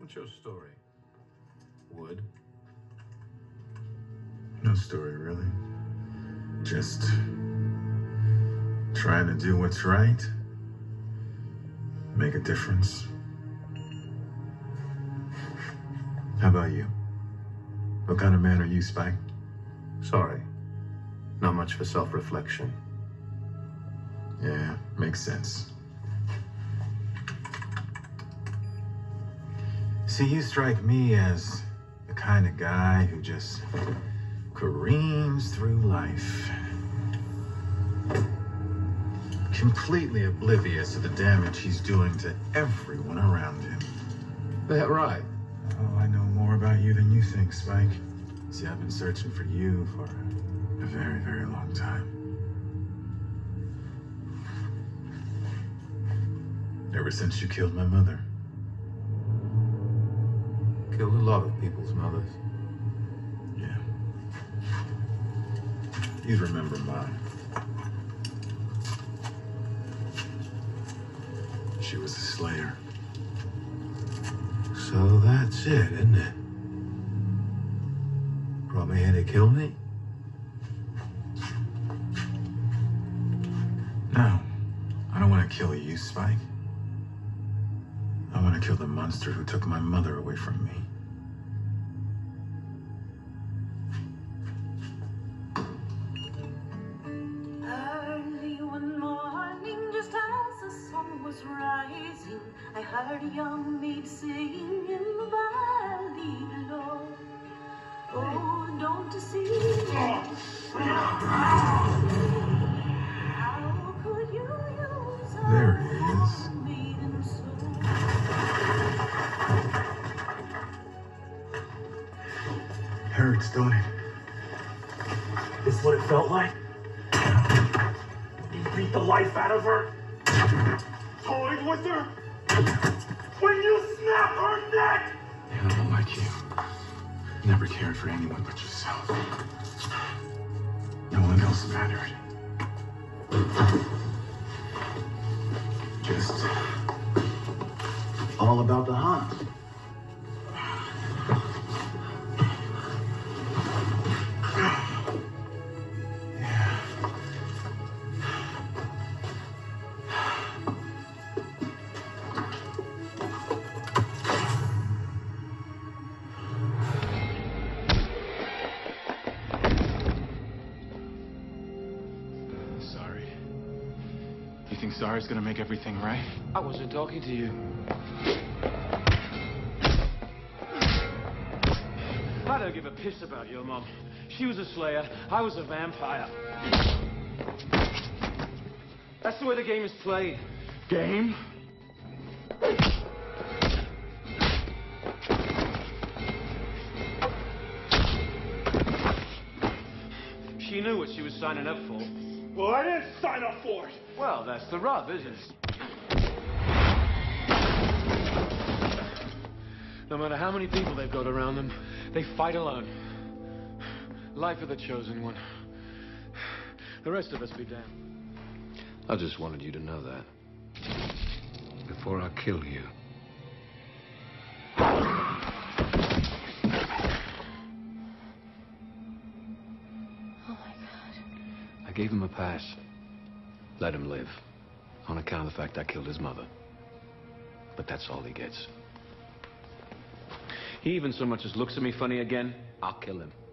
What's your story? Wood? No story, really. Just trying to do what's right. Make a difference. How about you? What kind of man are you, Spike? Sorry. Not much for self-reflection. Yeah, makes sense. See, you strike me as the kind of guy who just careens through life, completely oblivious to the damage he's doing to everyone around him. That right? Oh, I know more about you than you think, Spike. See, I've been searching for you for a very, very long time. Ever since you killed my mother. Killed a lot of people's mothers. Yeah. You'd remember mine. She was a slayer. So that's it, isn't it? Brought me here to kill me? No. I don't want to kill you, Spike. I want to kill the monster who took my mother away from me. Early one morning, just as the sun was rising, I heard a young maid sing in the valley below. Oh, don't deceive me. How could you use There he is. maiden soul? Hurts, don't it? This is what it felt like? You beat the life out of her? Toyed with her? When you snap her neck! Yeah, I'm like you. Never cared for anyone but yourself. No one else mattered. Just all about the hunt. You think sorry's gonna make everything right? I wasn't talking to you. I don't give a piss about your mom. She was a slayer. I was a vampire. That's the way the game is played. Game? She knew what she was signing up for. Well, I didn't sign up for it. Well, that's the rub, isn't it? No matter how many people they've got around them, they fight alone. Life of the chosen one. The rest of us be damned. I just wanted you to know that. Before I kill you. I gave him a pass. Let him live. On account of the fact I killed his mother. But that's all he gets. He even so much as looks at me funny again, I'll kill him.